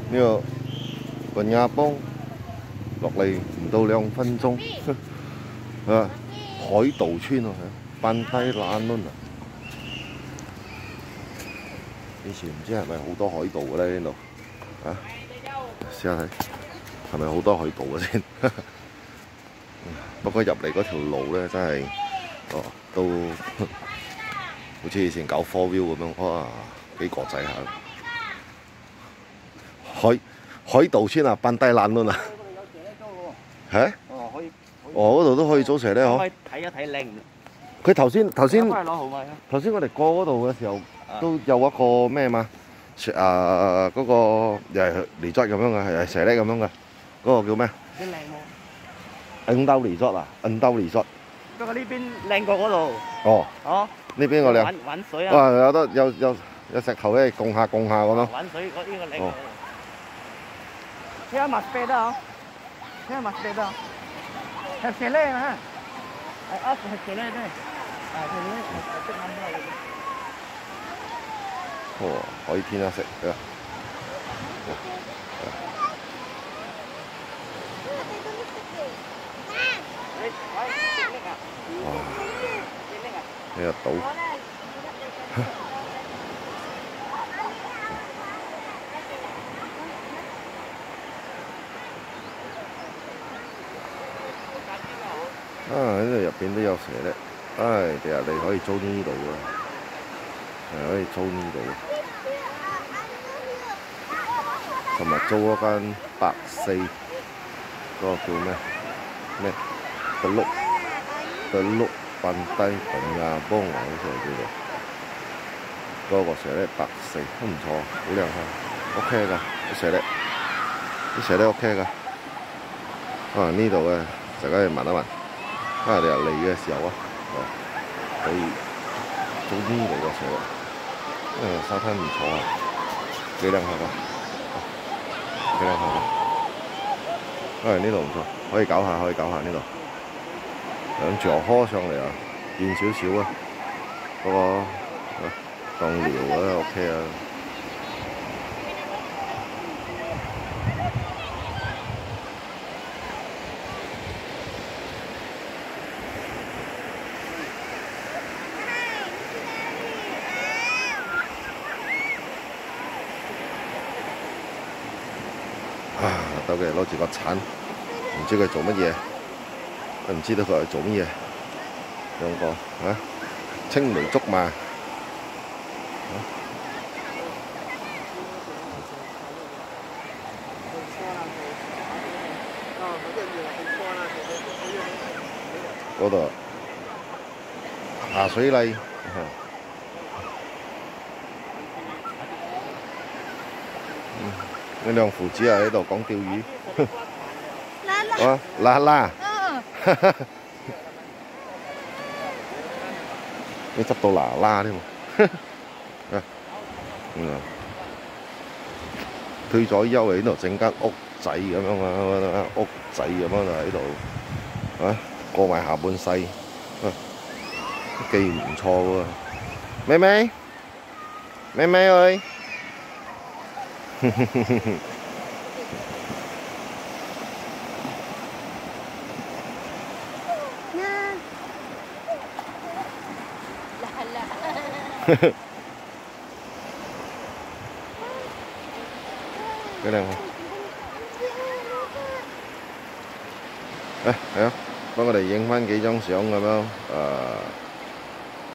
呢個棍亞邦落嚟唔到2分鐘，啊，海盜村啊，班低懶輪啊！以前唔知係咪好多海盜嘅咧呢度啊？試下睇係咪好多海盜嘅先。不過入嚟嗰條路咧真係，哦，都好似以前搞 4 wheel 咁樣，哇，幾國際下。海盜村啊，班低懶輪啊！係？ 哦，可以。 哦，嗰度都可以租蛇咧，嗬？ 可以睇一睇靚唔？ 佢頭先攞號碼啊！ 頭先我哋過嗰度嘅時候，都有一個咩嘛？嗰個又係離質咁樣嘅，係蛇咧咁樣嘅，嗰個叫咩？ 啲靚喎。 印兜離質啊，印兜離質。 不過呢邊靚過嗰度。 哦。 哦。 呢邊個靚。 玩水啊！ 哇，有得有石頭咧，供下咁咯。 玩水嗰呢個靚。睇下麥飛得啊！睇下麥飛得啊！係蛇咧啊！係蛇咧真係。 哦，可以天下食㗎。哇！呢個島。啊！呢度入邊都有蛇咧，唉，第日你可以租呢度啊，係可以租呢度。同埋租嗰間百四，嗰個叫咩對碌班低棍亞邦啊，好似係叫做。嗰個蛇咧140都唔錯，好靚下 ，OK 㗎，啲蛇咧 OK 㗎。啊，呢度咧大家去聞一聞。你入嚟嘅時候啊，可以租呢度嘅蛇，沙灘唔錯啊，幾靚下㗎，幾靚下㗎。呢度唔錯，可以搞下呢度。兩座開上嚟啊，變少少啊，嗰個當寮啊 OK 啊。到佢攞住個鏟，唔知佢做乜嘢，唔知道佢係做乜嘢。兩個啊，青梅竹馬。嗰度下水禮。呢兩父子啊喺度講釣魚，啊啦，你執到啦添喎，退咗休喺度整間屋仔咁樣啊，屋仔咁樣就喺度，啊過埋下半世，幾唔錯喎，妹妹ơi。幾靚喎！係啊，幫我哋影翻幾張相咁樣，